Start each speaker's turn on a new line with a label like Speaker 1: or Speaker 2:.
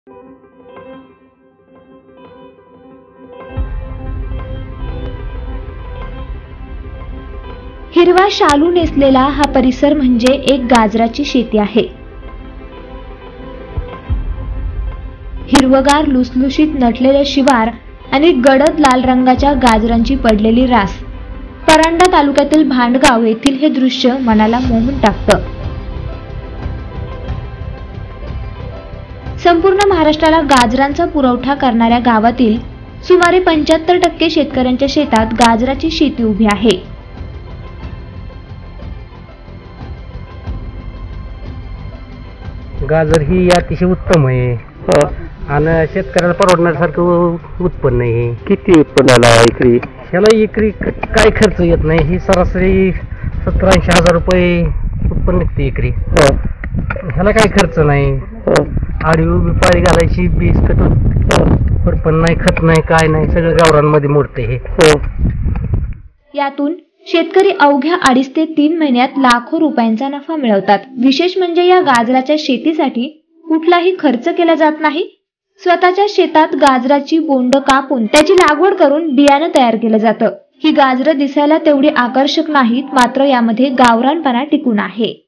Speaker 1: हिरवा शालू नेसलेला हा परिसर म्हणजे एक गाजराची शेती आहे. हिरवगार लुसलुशीत नटलेले शिवार आणि गडद लाल रंगाच्या गाजरांची पडलेली रास. परांडा तालुक्यातील भांडगाव येथील हे दृश्य मनाला मोहून टाकतं. संपूर्ण महाराष्ट्राला गाजरांचा पुरवठा करणाऱ्या गावातील सुमारे 75% शेतकऱ्यांच्या शेतात गाजराची शेती उभी आहे.
Speaker 2: गाजर ही अतिशय उत्तम आहे आणि शेतकऱ्याला परवडण्यासारखं उत्पन्न आहे.
Speaker 3: किती उत्पन्नाला एकरी?
Speaker 2: ह्याला एकरी काय खर्च येत नाही. ही सरासरी 70-80 हजार रुपये उत्पन्न निघते एकरी. ह्याला काय खर्च नाही. आडवी उभी पाळी घालायची, बीज पण नाही, खत नाही, काय नाही, सगळं गावरांमध्ये मोडते हे.
Speaker 1: यातून शेतकरी अवघ्या 2.5 ते 3 महिन्यात लाखो रुपयांचा नफा मिळवतात. विशेष म्हणजे या गाजराच्या शेतीसाठी कुठलाही खर्च केला जात नाही. स्वतःच्या शेतात गाजराची बोंड कापून त्याची लागवड करून बियाणं तयार केलं जातं. ही गाजरं दिसायला तेवढी आकर्षक नाहीत, मात्र यामध्ये गावरानपणा टिकून आहे.